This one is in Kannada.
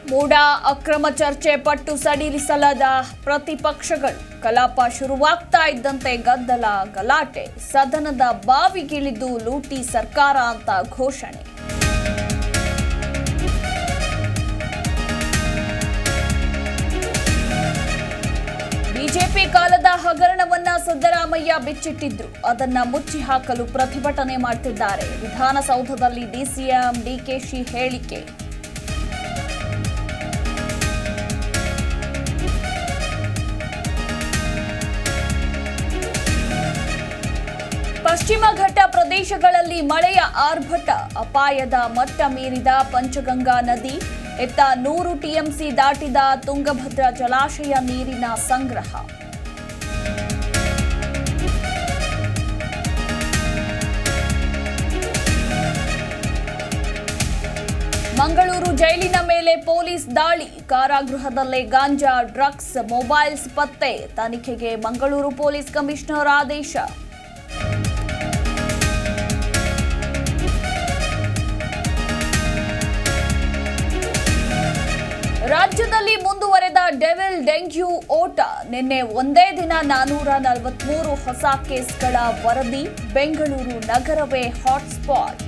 ಮೂಡ ಅಕ್ರಮ ಚರ್ಚೆ ಪಟ್ಟು ಸಡಿಲಿಸಲಾದ ಪ್ರತಿಪಕ್ಷಗಳು ಕಲಾಪ ಶುರುವಾಗ್ತಾ ಇದ್ದಂತೆ ಗದ್ದಲ ಗಲಾಟೆ ಸದನದ ಬಾವಿಗಿಳಿದು ಲೂಟಿ ಸರ್ಕಾರ ಅಂತ ಘೋಷಣೆ ಬಿಜೆಪಿ ಕಾಲದ ಹಗರಣವನ್ನ ಸಿದ್ದರಾಮಯ್ಯ ಬಿಚ್ಚಿಟ್ಟಿದ್ರು ಅದನ್ನ ಮುಚ್ಚಿ ಹಾಕಲು ಪ್ರತಿಭಟನೆ ಮಾಡ್ತಿದ್ದಾರೆ ವಿಧಾನಸೌಧದಲ್ಲಿ ಡಿಸಿಎಂ ಡಿಕೆಶಿ ಹೇಳಿಕೆ ಪಶ್ಚಿಮ ಘಟ್ಟ ಪ್ರದೇಶಗಳಲ್ಲಿ ಮಳೆಯ ಆರ್ಭಟ ಅಪಾಯದ ಮಟ್ಟ ಮೀರಿದ ಪಂಚಗಂಗಾ ನದಿ ಎತ್ತ 100 ಟಿಎಂಸಿ ದಾಟಿದ ತುಂಗಭದ್ರಾ ಜಲಾಶಯ ನೀರಿನ ಸಂಗ್ರಹ ಮಂಗಳೂರು ಜೈಲಿನ ಮೇಲೆ ಪೊಲೀಸ್ ದಾಳಿ ಕಾರಾಗೃಹದಲ್ಲೇ ಗಾಂಜಾ ಡ್ರಗ್ಸ್ ಮೊಬೈಲ್ಸ್ ಪತ್ತೆ ತನಿಖೆಗೆ ಮಂಗಳೂರು ಪೊಲೀಸ್ ಕಮಿಷನರ್ ಆದೇಶ ರಾಜ್ಯದಲ್ಲಿ ಮುಂದುವರೆದ ಡೆವಿಲ್ ಡೆಂಗ್ಯೂ ಓಟ ನಿನ್ನೆ ಒಂದೇ ದಿನ 443 ಹೊಸ ಕೇಸ್ಗಳ ವರದಿ ಬೆಂಗಳೂರು ನಗರವೇ ಹಾಟ್ಸ್ಪಾಟ್